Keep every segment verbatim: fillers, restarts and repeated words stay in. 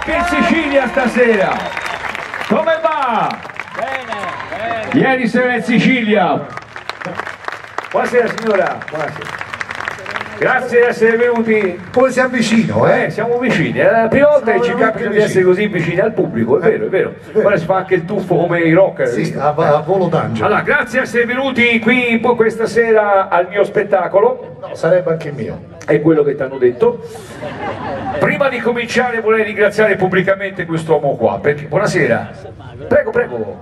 anche in Sicilia stasera. Come va? Bene, bene. Ieri sera in Sicilia. Buonasera signora, buonasera. Grazie di essere venuti. Come siamo vicino, eh? Eh, siamo vicini. È la prima volta che ci capita di essere così vicini al pubblico, è vero, è vero. Ora si fa anche il tuffo come i rocker. Sì, a, a volo d'angelo. Allora, grazie di essere venuti qui questa sera al mio spettacolo. No, sarebbe anche mio. È quello che ti hanno detto. Prima di cominciare vorrei ringraziare pubblicamente quest'uomo qua, perché buonasera. Prego, prego.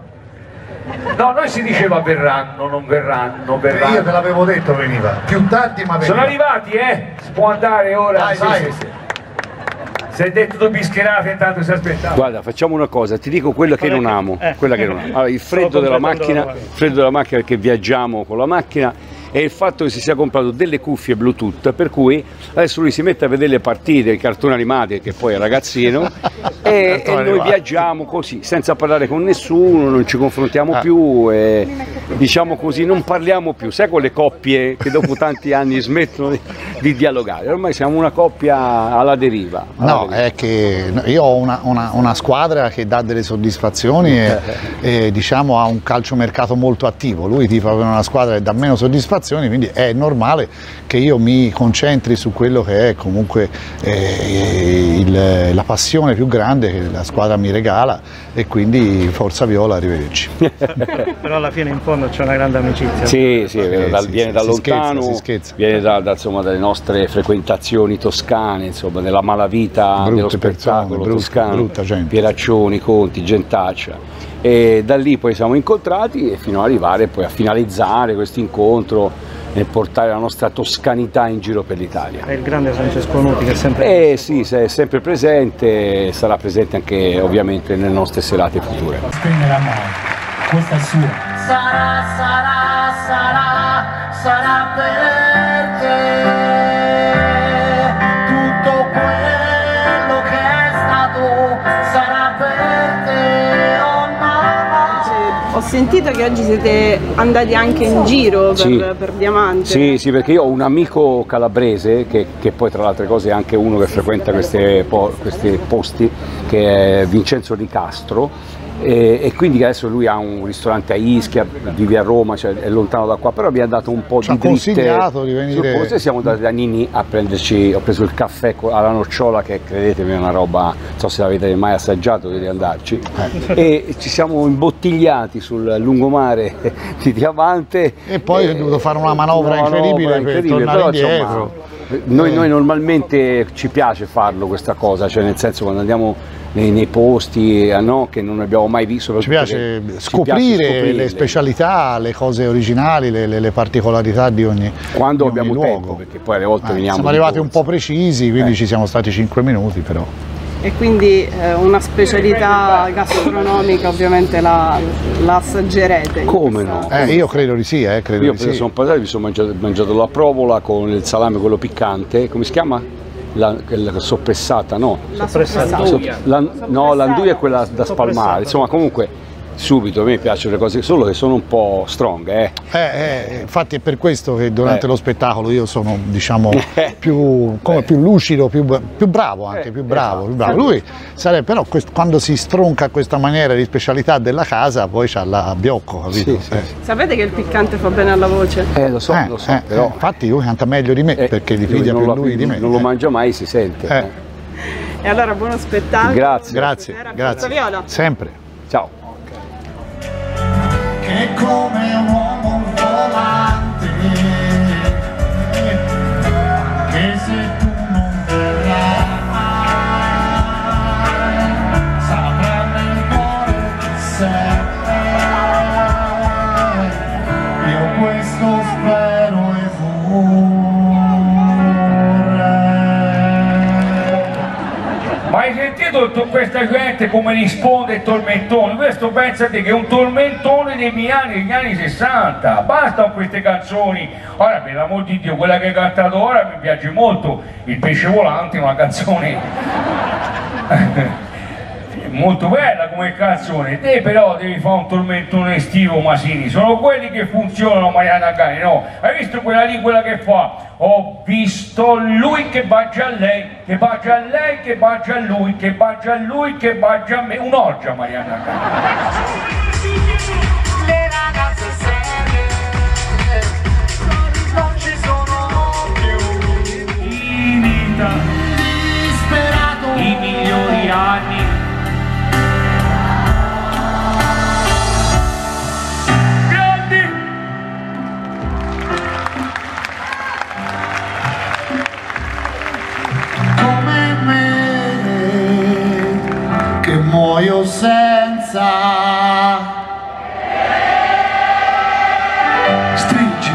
No, noi si diceva verranno, non verranno, verranno. Io te l'avevo detto veniva, più tardi ma veniva. Sono arrivati, eh? Si può andare ora? Vai, sì, vai. sì, sì. Si è detto due bischerate, intanto si aspettava. Guarda, facciamo una cosa, ti dico quello che non amo, Eh. quella che non amo. Allora, il freddo della macchina, il freddo della macchina perché viaggiamo con la macchina, e il fatto che si sia comprato delle cuffie Bluetooth, per cui adesso lui si mette a vedere le partite, i cartoni animati, che poi è ragazzino, e, e noi viaggiamo così, senza parlare con nessuno, non ci confrontiamo più, e, diciamo così, non parliamo più. Sai quelle coppie che dopo tanti anni smettono di, di dialogare? Ormai siamo una coppia alla deriva. Alla No, deriva. è che io ho una, una, una squadra che dà delle soddisfazioni e, e diciamo ha un calciomercato molto attivo. Lui tifa per una squadra che dà meno soddisfazioni, quindi è normale che io mi concentri su quello che è comunque eh, il, la passione più grande che la squadra mi regala, e quindi forza Viola, arrivederci. Però alla fine in fondo c'è una grande amicizia. Sì, sì, Eh, dal- sì, viene sì, da si lontano, scherza, si scherza. viene da, da, insomma, dalle nostre frequentazioni toscane, insomma, della malavita Brutte dello persone, spettacolo brutte- toscano, brutta gente. Pieraccioni, Conti, Gentaccia, e da lì poi siamo incontrati e fino ad arrivare poi a finalizzare questo incontro e portare la nostra toscanità in giro per l'Italia. È il grande Francesco Nuti che è sempre... Eh sì, è sempre presente, sarà presente anche ovviamente nelle nostre serate future. Spendere a mano, questa è sua. Sarà, sarà, sarà, sarà per te. Tutto quello che è stato sarà per te. Oh mamma. Ho sentito che oggi siete andati anche in giro per, Sì. per Diamante. Sì, sì, perché io ho un amico calabrese che, che poi tra le altre cose è anche uno che frequenta queste po- questi posti, che è Vincenzo Di Castro, e, e quindi adesso lui ha un ristorante a Ischia, vive a Roma, cioè è lontano da qua, però mi ha dato un po' Ci ha di dritte consigliato di venire- sul posto, e siamo andati da Nini a prenderci, ho preso il caffè co- alla nocciola, che credetemi è una roba, non so se l'avete mai assaggiato, dovete andarci, e ci siamo imbottigliati sul lungomare di Diamante. E poi ho dovuto fare una manovra Una incredibile per incredibile, tornare però, indietro. insomma, noi, noi normalmente ci piace farlo questa cosa, cioè nel senso quando andiamo nei, nei posti eh, no, che non abbiamo mai visto. Ci piace perché ci scoprire piace le scoprirle. specialità, le cose originali, le, le- le particolarità di ogni, Quando di ogni abbiamo luogo. tempo, perché poi alle volte Eh, veniamo siamo di arrivati un corsa. po' precisi, quindi Eh. ci siamo stati cinque minuti però. E quindi eh, una specialità gastronomica ovviamente la, la assaggerete. in Come questa- no? Eh, io credo di sì, eh, credo Io di appena sì. sono passato, mi sono mangiato, mangiato la provola con il salame, quello piccante, come si chiama? La, la soppressata, no? La Soppressata. soppressata. La- no, l'anduia è quella da spalmare, insomma comunque subito a me piacciono le cose, solo che sono un po' strong, eh. Eh, eh, infatti è per questo che durante Eh. lo spettacolo io sono diciamo più, come, più lucido, più, più bravo anche, Eh, più bravo, esatto. più bravo. Lui sarebbe, però quest- quando si stronca a questa maniera di specialità della casa poi c'ha la biocco, capito? Sì, sì, Eh. Sapete che il piccante fa bene alla voce? Eh, lo so, Eh, lo so, eh, però... eh, infatti lui canta meglio di me eh, perché lui diffidia non più lo- lui di me. Non lo eh. mangia mai, si sente. Eh. eh. E allora buono spettacolo. Grazie. Grazie, Stasera, grazie. Forza Viola. Sempre. Ciao. Che come un uomo volante, che se tu non verrai saprà nel cuore chi sei. Io questo spero e vorrei. Ma hai sentito tutta questa gente come risponde il tormentone? Questo pensate che è un tormentone dei miei anni, degli anni sessanta. Basta con queste canzoni. Ora, per l'amor di Dio, quella che hai cantato ora mi piace molto. Il pesce volante è una canzone Molto bella come canzone, te però devi fare un tormentone estivo, Masini, sono quelli che funzionano, Mariana Cani, no? Hai visto quella lì, quella che fa? Ho visto lui che bacia a lei, che bacia a lei, che bacia a lui, che bacia a lui, che bacia a me, un'orgia, Mariana Cani. Le ragazze serie non ci sono più in vita, disperato i migliori anni. Muoio senza stringi.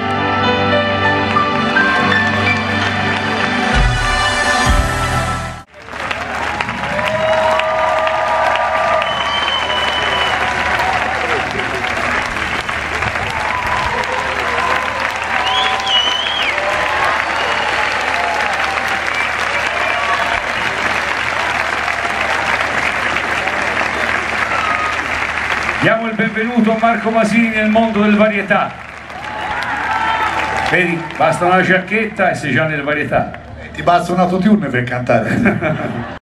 Diamo il benvenuto a Marco Masini nel mondo del varietà. Vedi, basta una giacchetta e sei già nel varietà. Ti basta un autotune per cantare.